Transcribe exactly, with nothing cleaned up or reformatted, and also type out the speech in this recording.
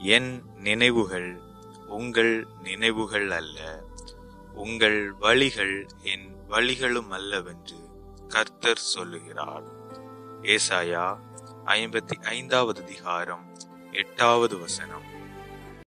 என் நினைவுகள் உங்கள் நினைவுகள் அல்ல, உங்கள் வழிகள் என் வழிகளும் அல்லவென்று கர்த்தர் சொல்லுகிறார். ஏசாயா ஐம்பத்தி ஐந்தாவது அதிகாரம் எட்டாவது வசனம்.